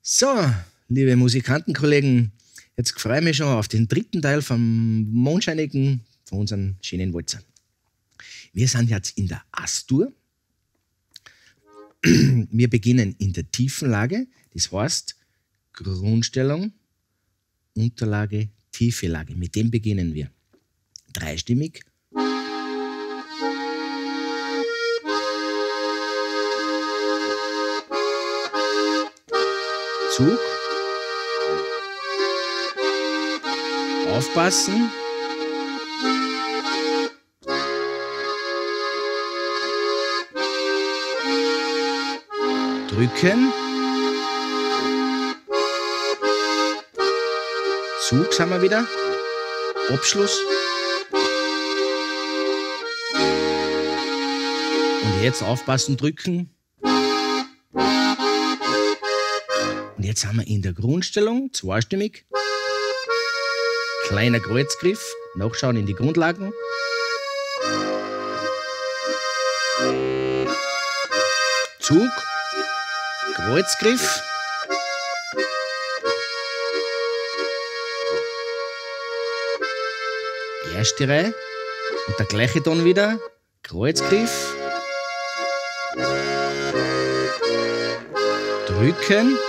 So, liebe Musikantenkollegen, jetzt freue ich mich schon auf den dritten Teil vom Mondscheinigen, von unserem schönen Walzer. Wir sind jetzt in der As-Dur. Wir beginnen in der tiefen Lage, das heißt Grundstellung, Unterlage, tiefe Lage. Mit dem beginnen wir. Dreistimmig. Zug. Aufpassen. Drücken. Zug sind wir wieder. Abschluss. Und jetzt aufpassen, drücken. Und jetzt sind wir in der Grundstellung, zweistimmig. Kleiner Kreuzgriff, nachschauen in die Grundlagen. Zug, Kreuzgriff. Erste Reihe. Und der gleiche Ton wieder. Kreuzgriff. Drücken.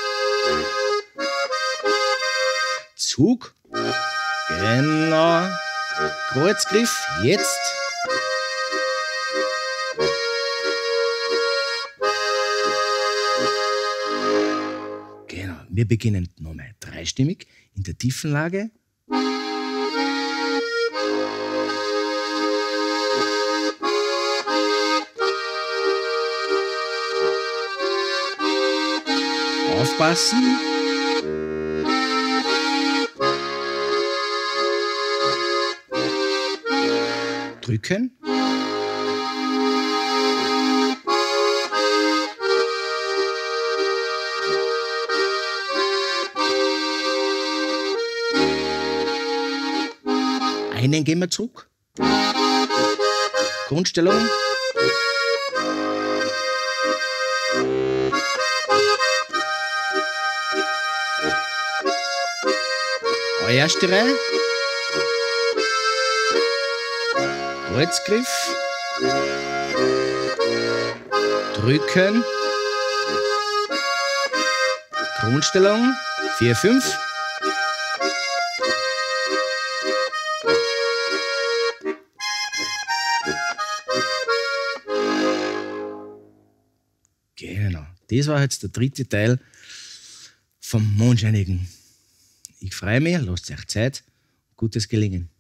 Zug. Genau. Kreuzgriff. Jetzt. Genau. Wir beginnen nochmal dreistimmig in der tiefen Lage. Aufpassen. Drücken. Einen gehen wir zurück. Grundstellung. Erste Reihe. Kreuzgriff. Drücken. Grundstellung. 4, 5. Genau. Das war jetzt der dritte Teil vom Mondscheinigen. Ich freue mich, lasst euch Zeit, gutes Gelingen.